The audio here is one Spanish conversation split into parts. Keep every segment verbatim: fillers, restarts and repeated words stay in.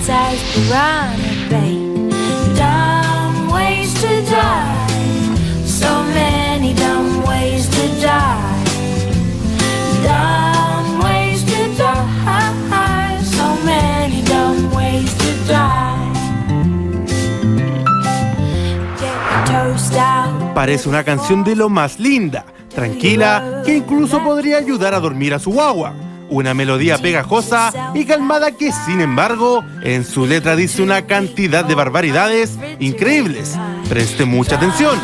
parts as piranha bait. Dumb ways to die, so many dumb ways to die. Dumb ways to die, so many dumb ways to die. Get your toast out. Parece una canción de lo más linda, tranquila, que incluso podría ayudar a dormir a su guagua. Una melodía pegajosa y calmada que, sin embargo, en su letra dice una cantidad de barbaridades increíbles. Preste mucha atención.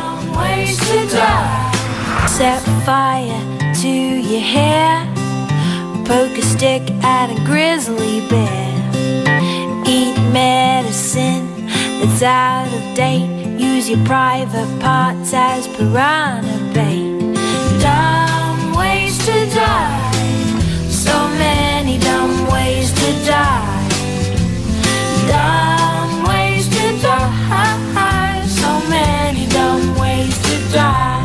Set fire to your hair, poke a stick at a grizzly bear, eat medicine that's out of date, use your private parts as piranha bait. Dumb ways to die, so many dumb ways to die. Dumb ways to die, so many dumb ways to die.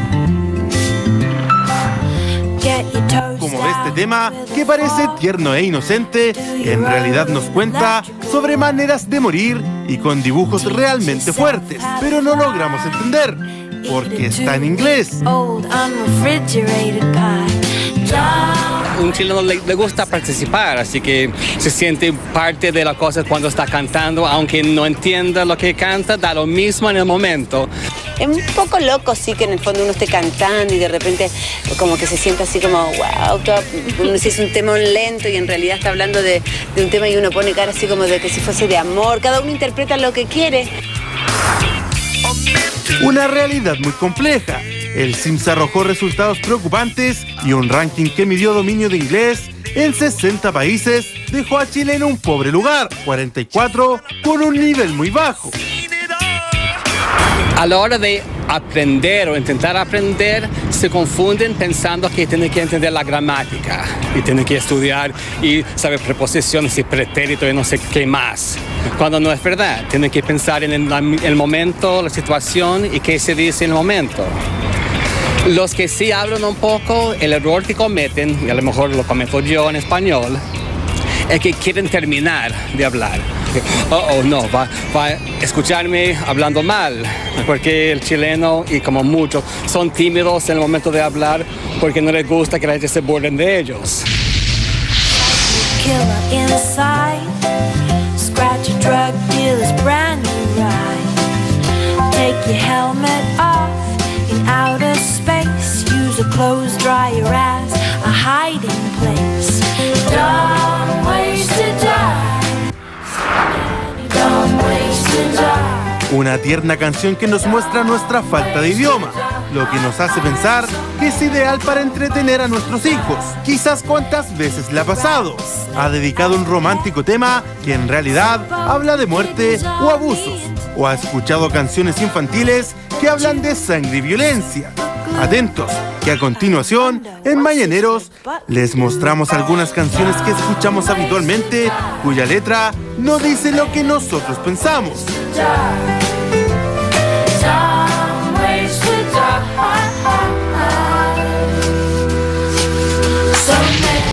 Como este tema, que parece tierno e inocente, en realidad nos cuenta sobre maneras de morir y con dibujos realmente fuertes, pero no logramos entender, porque está en inglés. Un chileno le, le gusta participar, así que se siente parte de la cosa cuando está cantando, aunque no entienda lo que canta, da lo mismo en el momento. Es un poco loco, sí, que en el fondo uno esté cantando y de repente como que se siente así como, wow, todo, uno si es un tema lento y en realidad está hablando de, de un tema y uno pone cara así como de que si fuese de amor. Cada uno interpreta lo que quiere. Una realidad muy compleja. El Sims arrojó resultados preocupantes y un ranking que midió dominio de inglés en sesenta países dejó a Chile en un pobre lugar, cuarenta y cuatro, con un nivel muy bajo. A la hora de aprender o intentar aprender, se confunden pensando que tienen que entender la gramática y tienen que estudiar y saber preposiciones y pretéritos y no sé qué más. Cuando no es verdad, tienen que pensar en el, el momento, la situación y qué se dice en el momento. Los que sí hablan un poco, el error que cometen, y a lo mejor lo cometo yo en español, es que quieren terminar de hablar. Oh, oh, no, va, va a escucharme hablando mal, porque el chileno y como muchos son tímidos en el momento de hablar porque no les gusta que la gente se burlen de ellos. Una tierna canción que nos muestra nuestra falta de idioma, lo que nos hace pensar que es ideal para entretener a nuestros hijos. Quizás cuántas veces le ha pasado. Ha dedicado un romántico tema que en realidad habla de muerte o abusos. O ha escuchado canciones infantiles que hablan de sangre y violencia. Atentos, que a continuación, en Mañaneros, les mostramos algunas canciones que escuchamos habitualmente, cuya letra no dice lo que nosotros pensamos.